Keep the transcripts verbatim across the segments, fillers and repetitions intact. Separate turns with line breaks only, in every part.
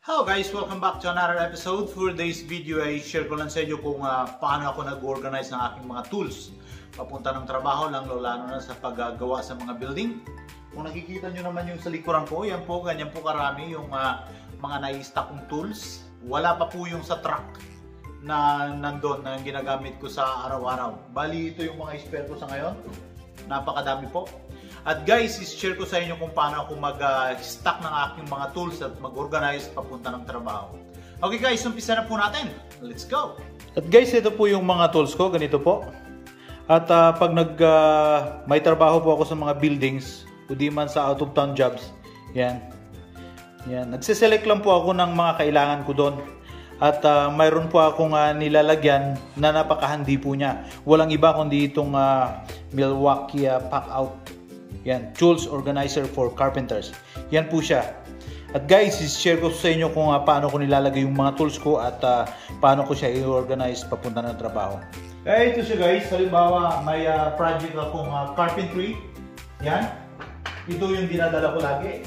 Hello guys! Welcome back to another episode. For today's video ay share ko lang sa inyo kung uh, paano ako nag-organize ng aking mga tools papunta ng trabaho, lang lalo na sa paggagawa sa mga building. Kung nakikita nyo naman yung sa likuran ko, yan po, ganyan po karami yung uh, mga nai-stock kong tools. Wala pa po yung sa truck na nandun na ginagamit ko sa araw-araw. Bali, ito yung mga spare ko sa ngayon. Napakadami po. At guys, is-share ko sa inyo kung paano ako mag-stock uh, ng aking mga tools at mag-organize papunta ng trabaho. Okay guys, umpisa na po natin. Let's go! At guys, ito po yung mga tools ko. Ganito po. At uh, pag nag, uh, may trabaho po ako sa mga buildings, o di man sa out-of-town jobs, yan. Yan. Nagsiselect lang po ako ng mga kailangan ko doon. At uh, mayroon po akong uh, nilalagyan na napakahandi po niya. Walang iba kundi itong uh, Milwaukee uh, Pack-Out. Yan, Tools Organizer for Carpenters. Yan po siya. At guys, share ko sa inyo kung uh, paano ko nilalagay yung mga tools ko at uh, paano ko siya i-organize papunta ng trabaho. Kaya ito siya guys, halimbawa may uh, project akong uh, carpentry. Yan. Ito yung dinadala ko lagi.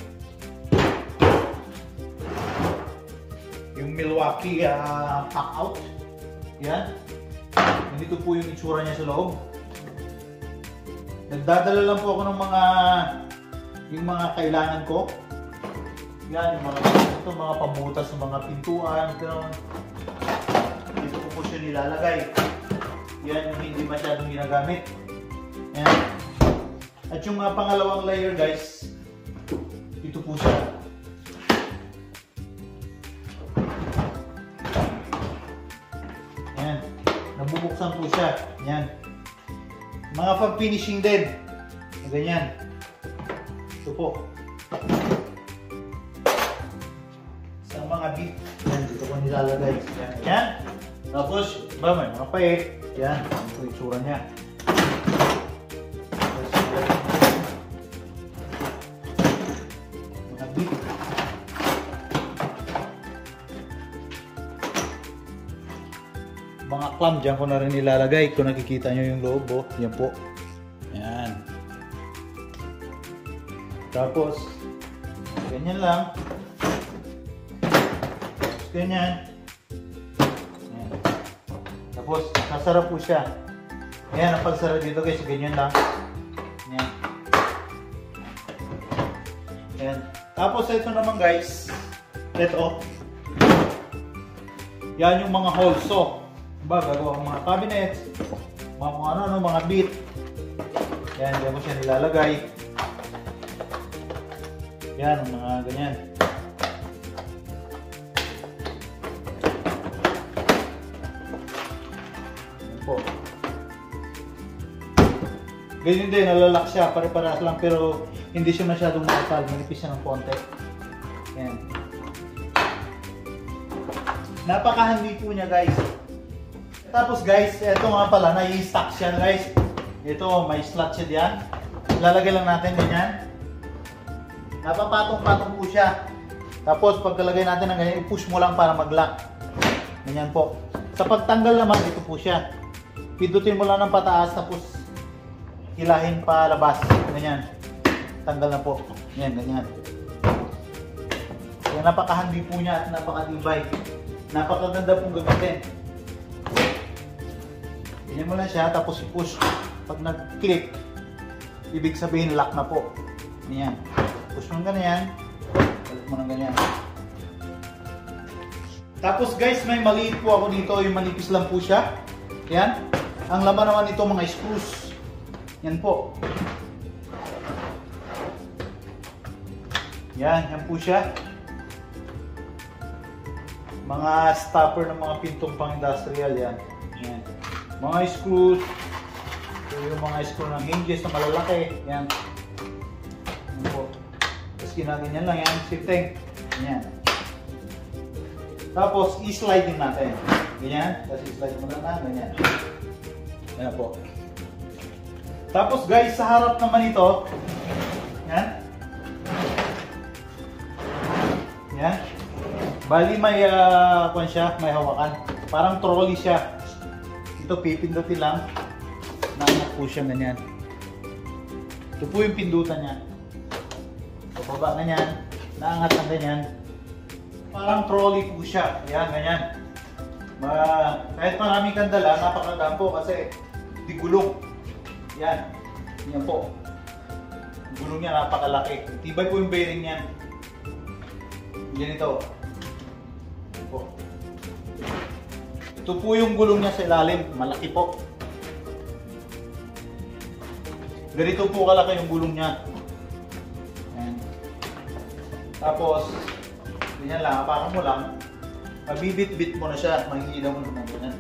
Yung Milwaukee uh, Pack-Out. Yan. Ganito po yung itsura niya sa loob. Nagdadala lang po ako ng mga yung mga kailangan ko. Yan, yung mga ito, mga pamutas ng mga pintuan, gano'n. Dito ko po siya nilalagay. Yan yung hindi masyadong ginagamit. Yan. At yung mga pangalawang layer guys, ito po siya. Yan. Nabubuksan po siya. Yan. Mga pang-finishing din. Ganyan. Ito po. Sa mga bit. Yan, dito ko nilalagay. Yan. Yan. Tapos, ba may mga pait. Yan. Ito yung itsura niya. Mga bit. Mga clamp dyan ko na rin nilalagay. Kung nakikita nyo yung loob, oh. Yan po. Yan. Tapos, ganyan lang. Tapos, ganyan. Yan. Tapos, nasara po siya. Ayan, ang pagsara dito guys, ganyan lang. Yan. Yan. Tapos, ito naman guys. Ito. Yan yung mga holes. So, ba, gagawa ang mga cabinets, mga kung ano, mga bit. Yan, diyan ko siya nilalagay. Yan, mga ganyan. Yan po. Ganyan din, nalalak siya, pare-parehas lang, pero hindi siya masyadong makapal, manipis siya ng konti. Yan. Napakahandi po niya guys. Tapos guys, ito nga pala, nai-stock siya guys. Ito, may slot siya diyan. Lalagay lang natin ganyan. Napapatong-patong po siya. Tapos pagkalagay natin ng ganyan, i-push mo lang para mag-lock. Ganyan po. Sa pagtanggal naman, ito po siya. Pindutin mo lang ng pataas, tapos hilahin pa labas. Ganyan. Tanggal na po. Ganyan, ganyan. Kaya napakahandi po niya at napakatibay. Napakaganda pong gamitin. Ganyan mo lang siya, tapos i-push. Pag nag-click, ibig sabihin lock na po. Ganyan. Push mo ng ganyan. Balik mo ng ganyan. Tapos guys, may maliit po ako dito. Yung manipis lang po siya. Yan. Ang laman naman ito mga screws. Yan po. Yan. Yan po siya. Mga stopper ng mga pintong pang-industrial. Yan. Yan. Mga screws, ito yung mga screw ng hinges na malalaki, yan. Yan po. Tapos ginaganyan lang yan, shifting, yan. Tapos i-slide din natin, ganyan, tapos i-slide mo na, ganyan. Yan po. Tapos guys, sa harap naman ito, yan. Yan. Bali may, uh, kwan siya, may hawakan. Parang trolley siya. Ito, pipindutin lang. Naangat po siya ganyan. Ito po yung pindutan niya. So, baba na yan. Naangat lang ganyan. Parang trolley po siya. Yan, ganyan. Ma kahit maraming kang dala, napakagaan po kasi di gulong. Yan. Yan po. Yung gulong niya napakalaki. Tibay po yung bearing niyan. Yan ito. Yan po. Ito po yung gulong niya sa ilalim. Malaki po. Ganito po kalaki yung gulong niya. Yan. Tapos, ganyan lang, hapakan mo lang, mabibit-bit mo na siya, maghihilaw mo naman ganyan.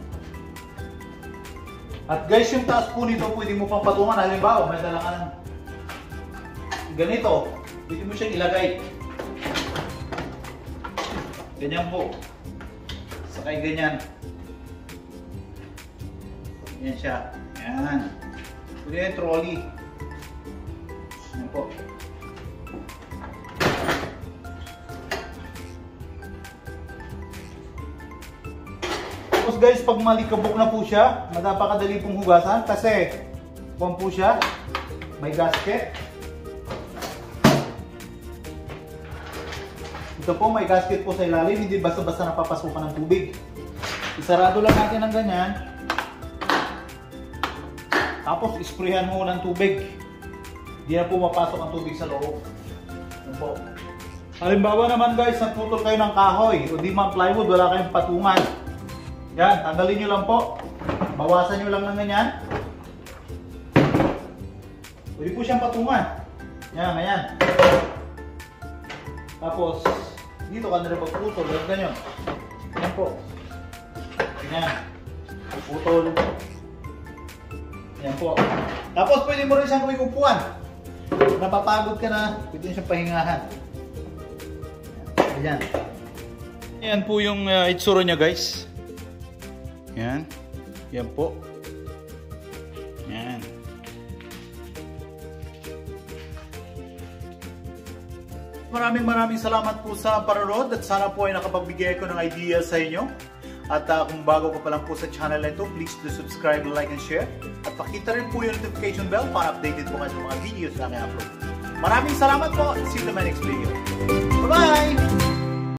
At guys, yung taas po nito, pwede mo pang patungan. Halimbawa, may dala ka ng ganito, pwede mo siyang ilagay. Ganyan po. Sakay ganyan. Ganyan siya. Yan. Pwede yung trolley. Yan po. Tapos guys, pag malikabok na po siya, napakadali pong hugasan kasi kung po siya, may gasket. Ito po, may gasket po sa ilalim, hindi basta-basta napapasukan ng tubig. Isarado lang natin ng ganyan. Tapos, isprayhan mo ng tubig. Hindi na po mapasok ang tubig sa loob. Yan po. Halimbawa naman guys, nagputol kayo ng kahoy o di man plywood, wala kayong patungan. Yan, tanggalin nyo lang po. Bawasan nyo lang ng ganyan. Pwede po siyang patungan. Yan, ganyan. Tapos, dito ka na rin magputol. Ganyan. Yan po. Ganyan. Putol. Yan po. Tapos, pwede mo rin siyang gawing upuan. Napapagod ka na, pwede siyang pahingahan. Ganyan. Yan po yung uh, itsura niya guys. Yan. Yan po. Yan. Maraming maraming salamat po sa panonood at sana po ay nakapagbigay ko ng idea sa inyo. At uh, kung bago ka pa lang po sa channel na ito, please do subscribe, like, and share. At pakita rin po yung notification bell para updated po kayo sa mga videos na aking upload. Maraming salamat po. See you in my next video. Bye-bye!